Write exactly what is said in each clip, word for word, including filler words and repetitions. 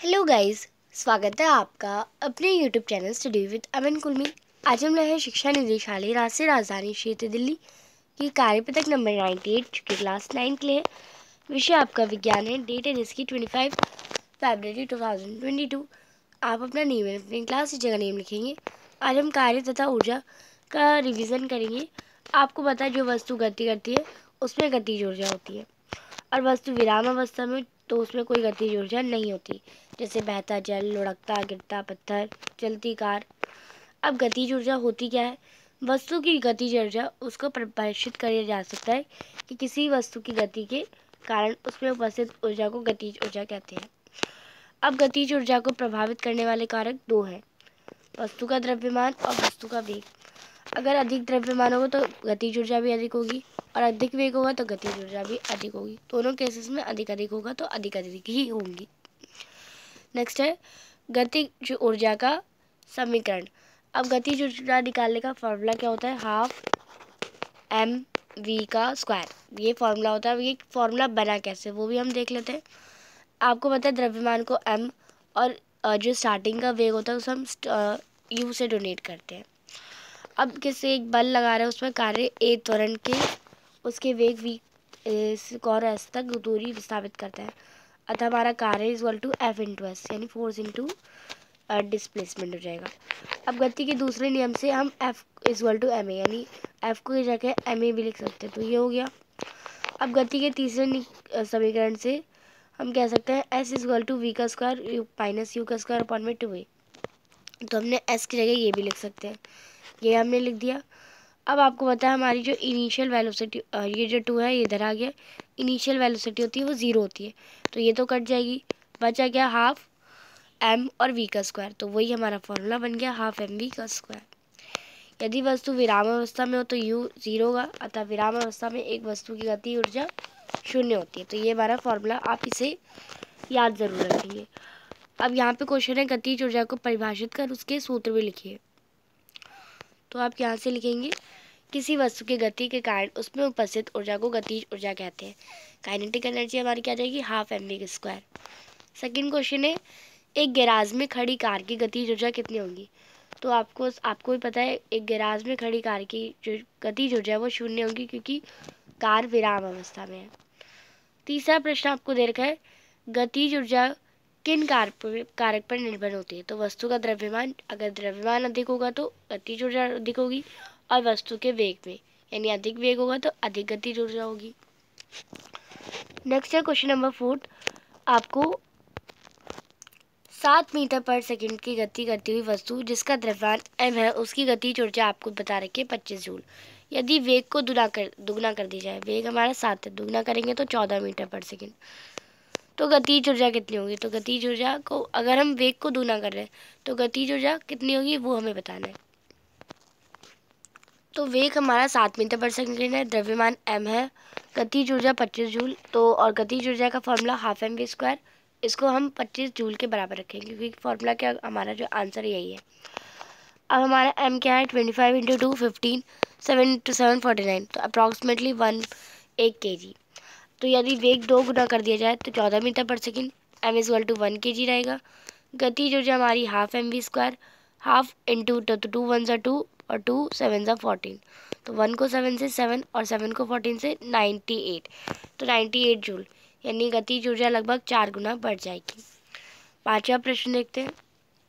Hello guys, स्वागत है आपका अपने YouTube channel study with Aman Kulmi. आज हम रहे हैं शिक्षा निदेशालय राष्ट्रीय राजधानी क्षेत्र दिल्ली की कार्यपत्रक नंबर अट्ठानवे की क्लास नाइन के लिए। विषय आपका विज्ञान है। डेट है जिसकी पच्चीस फरवरी दो हज़ार बाईस। आप अपना नेम है अपनी क्लास की जगह नेम लिखेंगे। आज हम कार्य तथा ऊर्जा का रिवीजन करेंगे। आपको पता है जो वस्तु गति करती है उसमें गतिज ऊर्जा होती है और वस्तु विराम अवस्था में तो उसमें कोई गतिज ऊर्जा नहीं होती, जैसे बहता जल, लुढ़कता गिरता पत्थर, चलती कार। अब गतिज ऊर्जा होती क्या है? वस्तु की गतिज ऊर्जा उसको परिभाषित किया जा सकता है कि किसी वस्तु की गति के कारण उसमें उपस्थित ऊर्जा को गतिज ऊर्जा कहते हैं। अब गतिज ऊर्जा को प्रभावित करने वाले कारक दो हैं, वस्तु का द्रव्यमान और वस्तु का वेग। अगर अधिक द्रव्यमान होगा तो गतिज ऊर्जा भी अधिक होगी और अधिक वेग होगा तो गतिज ऊर्जा भी अधिक होगी। दोनों केसेस में अधिक अधिक होगा तो अधिक अधिक ही होंगी। नेक्स्ट है गतिज ऊर्जा का समीकरण। अब गतिज ऊर्जा निकालने का फॉर्मूला क्या होता है? हाफ एम वी का स्क्वायर। ये फॉर्मूला होता है। ये फॉर्मूला बना कैसे वो भी हम देख लेते हैं। आपको पता है द्रव्यमान को एम और जो स्टार्टिंग का वेग होता है उसे हम यू से डोनेट करते हैं। अब किसी एक बल लगा रहे हैं उसमें कार्य ए त्वरण के उसके वेग वी और एस तक दूरी विस्थापित करता है, अतः हमारा कार्य is equal to F into S यानी फोर्स इंटू डिस्प्लेसमेंट हो जाएगा। अब गति के दूसरे नियम से हम F is equal to M A यानी एफ को की जगह एम ए भी लिख सकते हैं, तो ये हो गया। अब गति के तीसरे समीकरण से हम कह सकते हैं S is equal to V का स्क्वायर माइनस यू का स्क्वायर अपॉन में टू ए, तो हमने एस की जगह ये भी लिख सकते हैं, ये हमने लिख दिया। अब आपको पता है हमारी जो इनिशियल वेलोसिटी, ये जो टू है ये इधर आ गया, इनिशियल वेलोसिटी होती है वो ज़ीरो होती है, तो ये तो कट जाएगी। बचा क्या? हाफ एम और वी का स्क्वायर, तो वही हमारा फॉर्मूला बन गया हाफ एम वी का स्क्वायर। यदि वस्तु विराम अवस्था में हो तो यू ज़ीरो होगा, अतः विराम अवस्था में एक वस्तु की गति ऊर्जा शून्य होती है, तो ये हमारा फॉर्मूला, आप इसे याद ज़रूर रखेंगे। अब यहाँ पे क्वेश्चन है गतिज ऊर्जा को परिभाषित कर उसके सूत्र भी लिखिए, तो आप यहाँ से लिखेंगे किसी वस्तु की गति के कारण उसमें उपस्थित ऊर्जा को गतिज ऊर्जा कहते हैं। काइनेटिक एनर्जी हमारी क्या जाएगी? Half M V square. Second question है एक गैराज में खड़ी कार की गतिज ऊर्जा कितनी होगी? तो आपको आपको भी पता है एक गैराज में खड़ी कार की जो गतिज ऊर्जा है वो शून्य होगी क्योंकि कार विराम अवस्था में है। तीसरा प्रश्न आपको दे रखा है गतिज ऊर्जा किन कारक पर निर्भर होती है? तो वस्तु का द्रव्यमान, अगर द्रव्यमान अधिक होगा तो गतिज ऊर्जा अधिक होगी, और वस्तु के वेग में यानी अधिक वेग होगा तो अधिक गतिज ऊर्जा होगी। नेक्स्ट है क्वेश्चन नंबर फोर्थ। आपको सात मीटर पर सेकंड की गति करती हुई वस्तु जिसका द्रव्यमान एम है उसकी गतिज ऊर्जा आपको बता रखी है पच्चीस जूल। यदि वेग को दुना कर दुगना कर दी जाए, वेग हमारा सात है, दुगना करेंगे तो चौदह मीटर पर सेकंड, तो गतिज ऊर्जा कितनी होगी? तो गतिज ऊर्जा को अगर हम वेग को दूना कर रहे हैं तो गतिज ऊर्जा कितनी होगी वो हमें बताना है। तो वेग हमारा सात मीटर पर सेकंड है, द्रव्यमान एम है, गतिज ऊर्जा पच्चीस जूल, तो और गतिज ऊर्जा का formula half M V square, इसको हम पच्चीस जूल के बराबर रखेंगे क्योंकि फॉर्मूला क्या हमारा जो आंसर यही है। अब हमारा एम क्या है? Twenty five into two fifteen, seven into seven forty nine, तो अप्रॉक्सीमेटली वन एक के जी। तो यदि वेग दो गुना कर दिया जाए तो चौदह metre per second, M is equal to one K G रहेगा। गतिज ऊर्जा हमारी half M V square, half into तो टू वन सा टू और टू सेवन सा फोर्टीन, तो वन को सेवन से सेवन और सेवन को फोर्टीन से नाइन्टी एट, तो नाइन्टी एट जूल, यानी गतिज ऊर्जा लगभग चार गुना बढ़ जाएगी। पांचवा प्रश्न देखते हैं।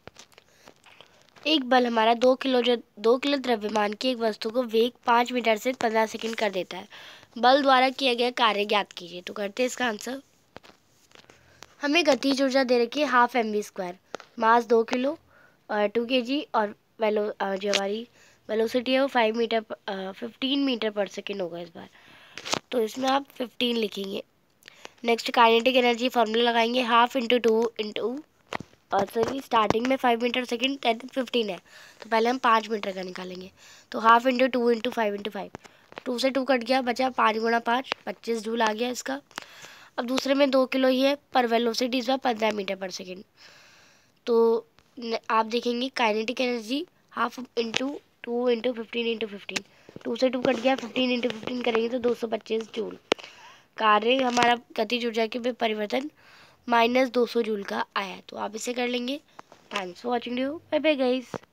एक बल हमारा दो किलो जो दो किलो द्रव्यमान की एक वस्तु को वेग पाँच मीटर से पंद्रह सेकंड कर देता है। बल द्वारा किया गया कार्य ज्ञात कीजिए, तो करते हैं इसका आंसर। हमें गतिज ऊर्जा दे रखी है half M V square, mass दो किलो और टू के जी, और वेलो जो हमारी वेलोसिटी है वो five metre fifteen metre per second होगा इस बार, तो इसमें आप फिफ्टीन लिखेंगे। नेक्स्ट काइनेटिक एनर्जी फार्मूला लगाएंगे, हाफ इंटू टू इंटू और सॉरी स्टार्टिंग में five metre second ten fifteen है, तो पहले हम पाँच मीटर का निकालेंगे, तो half into two into five into five, two से टू कट गया, बचा पाँच गुणा पाँच, पच्चीस जूल आ गया इसका। अब दूसरे में दो किलो ही है पर वेलोसिटी इस बार पंद्रह मीटर पर सेकेंड, तो आप देखेंगे kinetic energy half into two into fifteen into fifteen, two से टू कट गया, फिफ्टीन इंटू फिफ्टीन करेंगे तो दो सौ पच्चीस जूल। कार्य हमारा गतिज ऊर्जा के परिवर्तन माइनस दो सौ जूल का आया। तो आप इसे कर लेंगे। Thanks for watching, bye bye guys.